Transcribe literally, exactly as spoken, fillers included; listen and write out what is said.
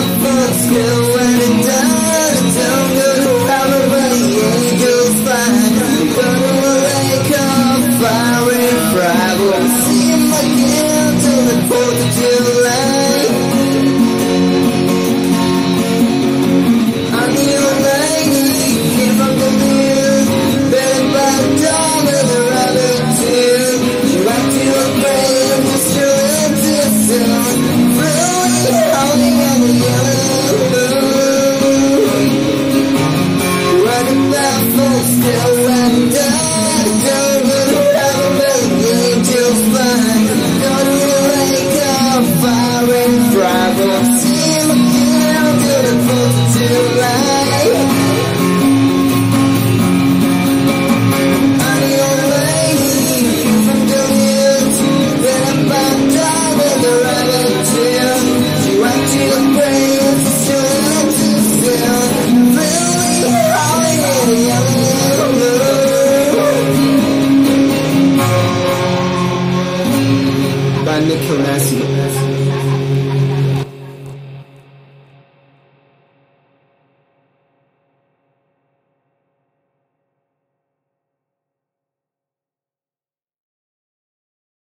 phone still waiting down. Don't go to heaven, but the angels fly. Go to a lake of fiery fire. We'll see him again till the fourth of July. I'm the old lady, came from the news, bedded by the dawn with a rabbit too. She went to a grave, just to live to soon. Really holding on the yellow moon. What about folks still went down? Don't go to heaven, but the angels fly. Go to a lake of fire and fry. We'll see him again till the fourth of July. I'm the old lady from the hills, bedded by the dawn with a rabbit tail. She went to the grave, still in to still. Really howling in the yellow moon. By-Nikhil, Massey.